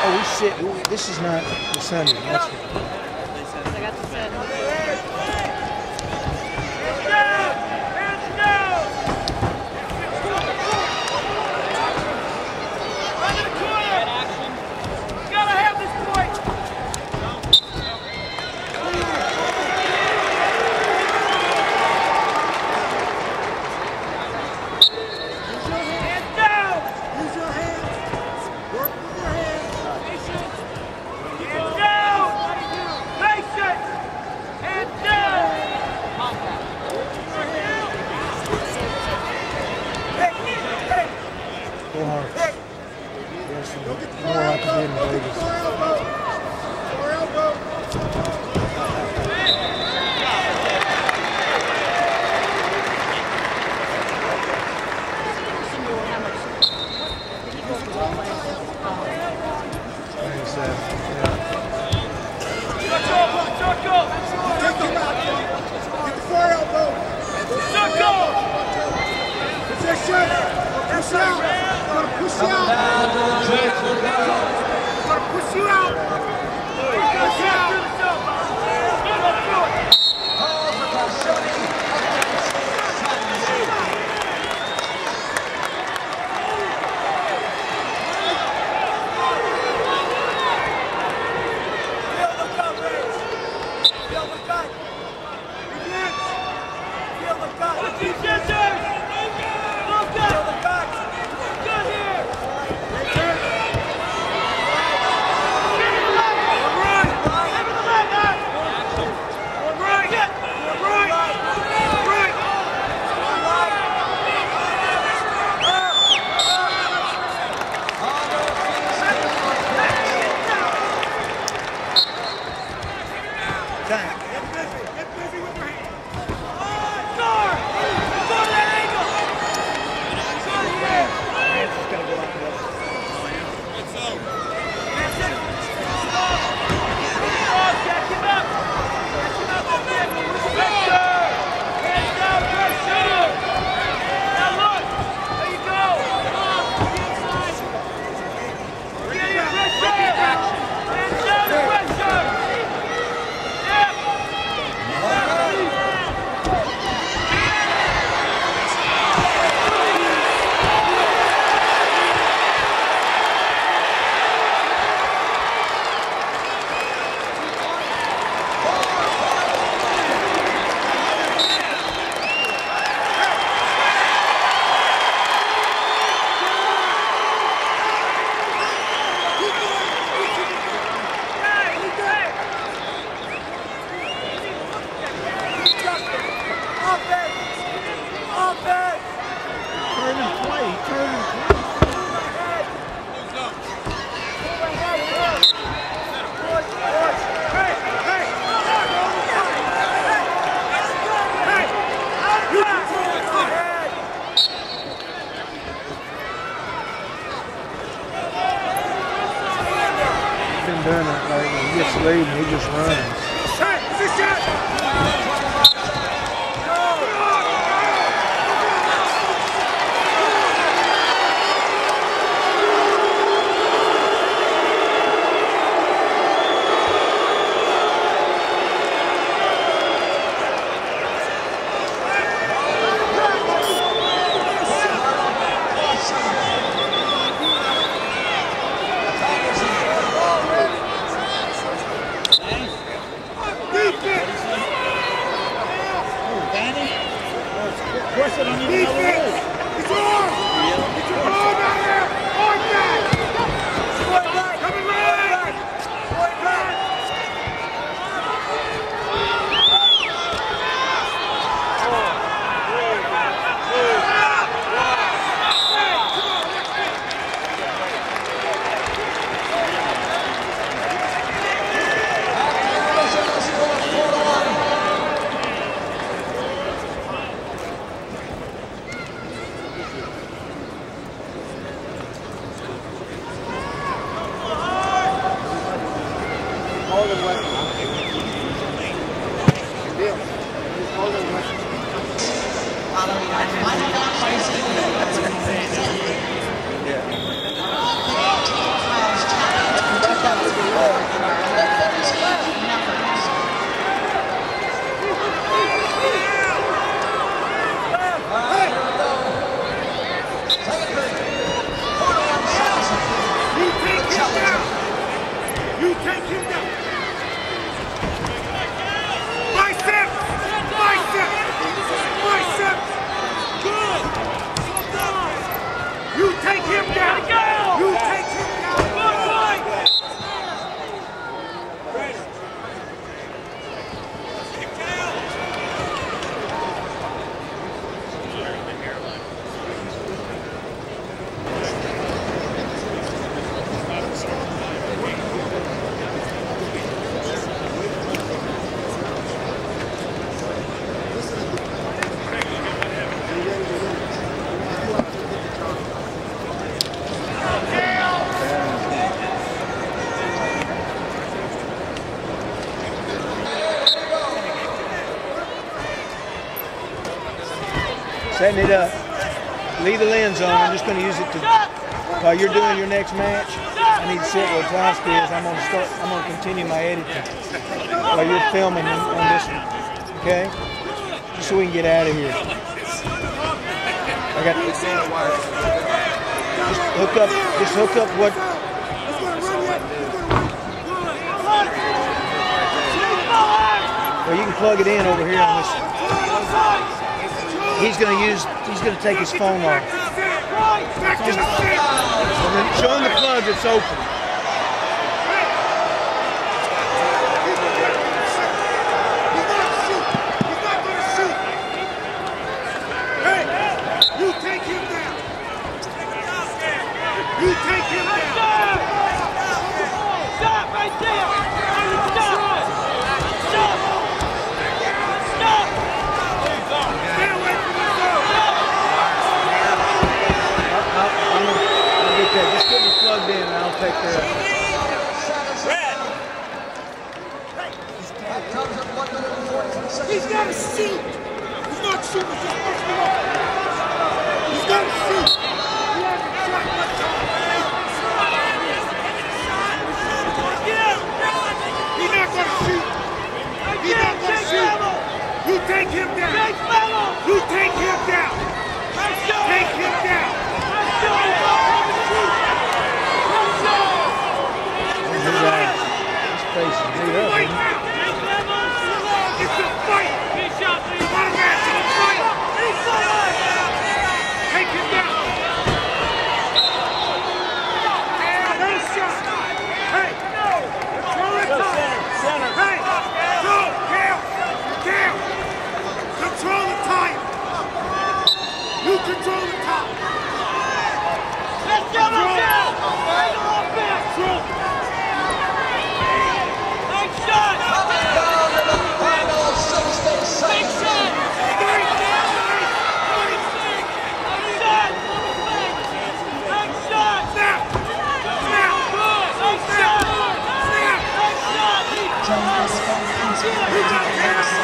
Oh, we sit. This is not the Sunday. That's I got the set. go hard. Yes, more like you did in Vegas. Doing it like when he gets lead and he just runs. You take him down. Biceps! Biceps! Biceps! Good! You take him down. You take him down. Good boy! Setting it up. Leave the lens on. I'm just going to use it to, while you're doing your next match, I need to sit where Tosca is. I'm going to continue my editing while you're filming on this one. Okay? Just so we can get out of here. I got just hook up what. Well, you can plug it in over here on this. He's going to take his phone off. Just show him the plug that's open. He's not going to shoot. Hey, you take him down. You take him down. Stop right there. Stop. Stop. Stop. Stay away from the zone. I'll get that. Just get me plugged in and I'll take care of it. He's got to shoot. He's not shooting just first of all. He's got to shoot. He hasn't shot much time. He's not going to shoot. He's not going to shoot. You take him down. You take him down. Take him down. His face is beat up, isn't it? It's a fight! It's a match, it's a fight! Take him down! No shot! Hey! Control the top! Hey! Go! Down! Down! Control the time! You control the top! Let's get him down! Control! Nice shot! Snap!